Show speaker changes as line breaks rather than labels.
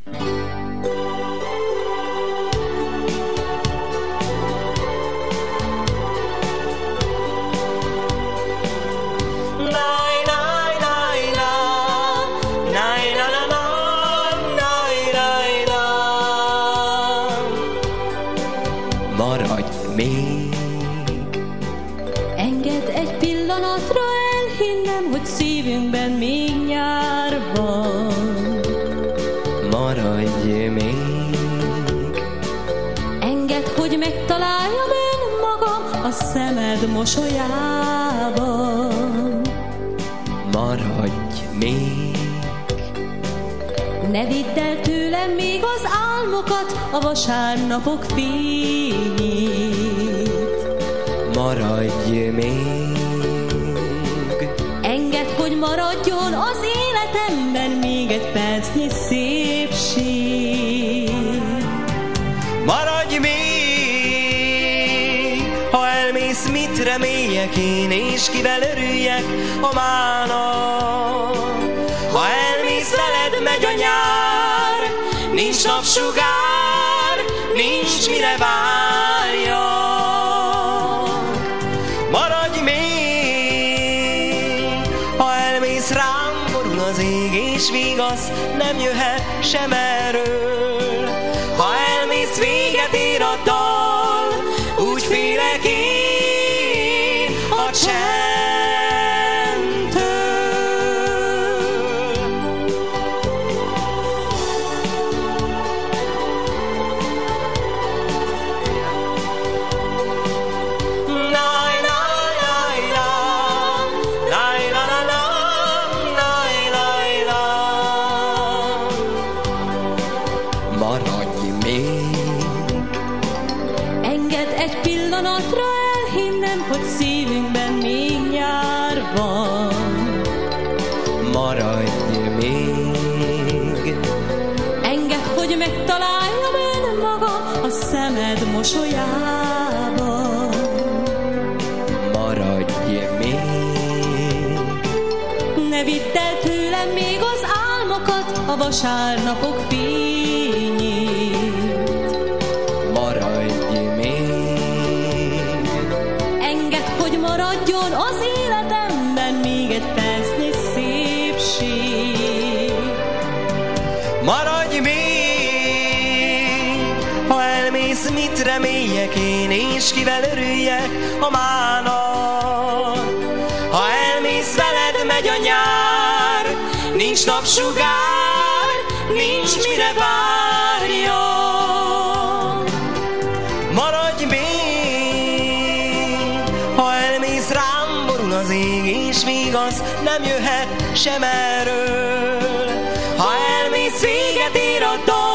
Maradj még.
Engedd egy pillanatra elhinnem, hogy szívünkben még nyár van.
Maradj még.
Engedd, hogy megtaláljam önmagam a szemed mosolyában.
Maradj még.
Ne vidd el tőlem még az álmokat, a vasárnapok fényét.
Maradj még.
Engedd, hogy maradjon az életemben még egy percnyi szépség.
Maradj még. Ha elmész, mit reméljek én, és kivel örüljek a mának. Ha elmész, veled megy a nyár, nincs napsugár, nincs mire várja. Maradj még. Ha elmész, rám borul az ég, és vigasz nem jöhet sem erről. Ha elmész, véget ér a dal, úgy félek én a csendtől. Maradj még.
Engedd egy pillanatra elhinnem, hogy szívünkben még nyár van.
Maradj még.
Engedd, hogy megtaláljam önmagam a szemed mosolyában.
Maradj még.
Ne vidd el tőlem még az álmokat, a vasárnapok fényét.
Maradj még.
Engedd, hogy maradjon az életemben még egy percnyi szépség.
Maradj még. Ha elmész, mit reméljek én, és kivel örüljek a mának. Ha elmész, veled megy a nyár, nincs napsugár, nincs mire várja. Maradj még. Ha elmész, rám borul az ég, és vigasz nem jöhet sem erről. Ha elmész, véget ér a dal,